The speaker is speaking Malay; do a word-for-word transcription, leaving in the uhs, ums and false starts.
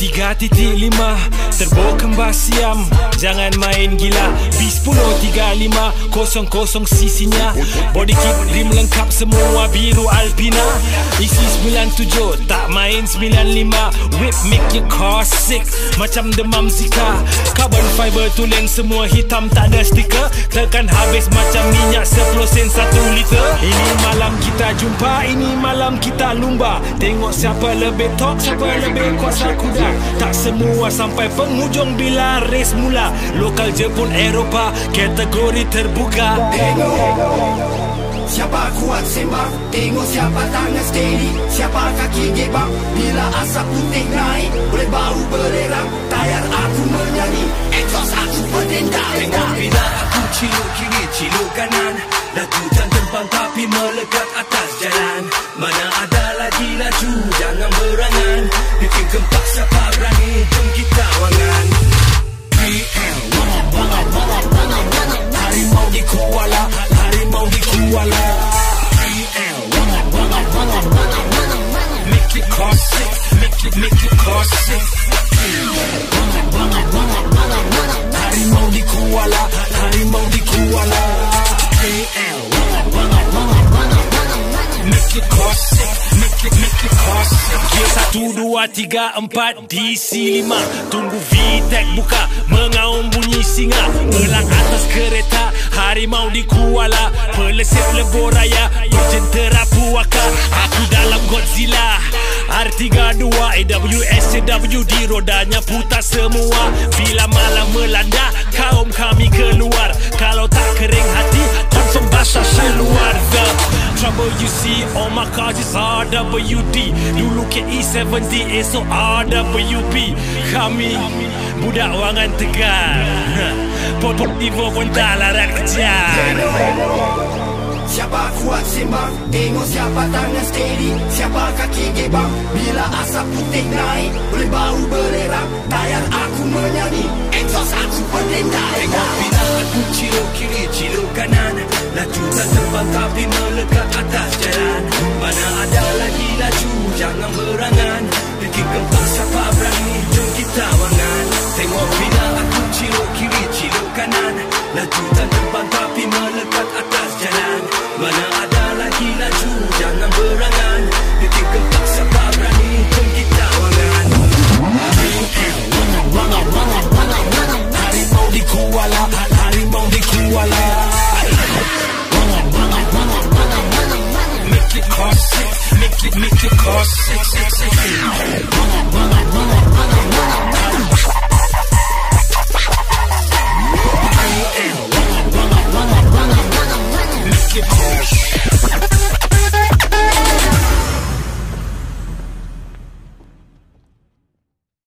tiga titik lima Turbo kembar siam, jangan main gila. B sepuluh tiga lima kosong kosong sisinya. Body kit rim lengkap semua biru Alpina. Isi sembilan tujuh tak main sembilan lima. Whip make your car sick macam demam Zika. Carbon fiber tulen semua hitam tak ada stiker. Tekan habis macam minyak sepuluh sen satu liter. Ini malam kita jumpa, ini malam kita lumba. Tengok siapa lebih top, siapa lebih kuasa kuda. Tak semua sampai penghujung bila race mula. Lokal Jepun Eropah kategori terbuka. Tengok siapa kuat sembang, tengok siapa tangan steady, siapa kaki gebang. Bila asap putih naik, boleh bau belerang. Tayar aku menyanyi, exhaust aku berdendang. Tengok bila aku ciluk kiri, ciluk kanan. Lajukan terbang tapi melekat atas jalan. Mana ada lagi laju, jangan berangan. Bikin gempak siapa berani, jom kita wangan. P L, wangan, wangan, wangan, wangan, wangan. Harimau di Kuala, harimau di Kuala. P L, wangan, wangan, wangan, wangan, wangan. Make it classic, make it, make it classic. Wangan, wangan, wangan, wangan, wangan. Harimau di Kuala, harimau di Kuala. P L, wangan, wangan, wangan, wangan, wangan. Make it classic, make it, make it classic. Gear satu, dua, tiga, empat, D C lima. Tunggu V-Tech buka, mengaum bunyi singa. Belang atas kereta, harimau di Kuala. Pelesir lebuh raya, berjentera puaka. Aku dalam Godzilla R tiga dua, A W S, A W D, rodanya putar semua. Bila malam melanda, kaum kami keluar. Kalau tak kering hati, confirm basah seluar. The trouble you see on my cars is R W D. Dulu K E tujuh puluh, esok R W B. Kami budak wangan tegar. Pot-pot Evo pun tak larat kejar. Siapa kuat sembang, tengok siapa tangan steady, siapa kaki gebang. Bila asap putih naik, boleh bau belerang. Tayar aku menyanyi, exhaust aku berdendang. Tengok bila aku ciluk kiri, ciluk kanan. Lajukan terbang tapi melekat atas jalan. Mana ada lagi laju, jangan berangan. Bikin gempak siapa berani, jom kita wangan. Tengok bila aku ciluk kiri, ciluk kanan. Lajukan terbang tapi melekat atas jalan. Mana ada lagi laju, jangan berangan. Bikin gempak siapa berani, jom kita wangan. Wangan, wangan, wangan, wangan, wangan. Harimau di Kuala, harimau di Kuala. Wangan, wangan, wangan, wangan, wangan. Make it classic, make it, make it classic. Wangan, wangan, wangan.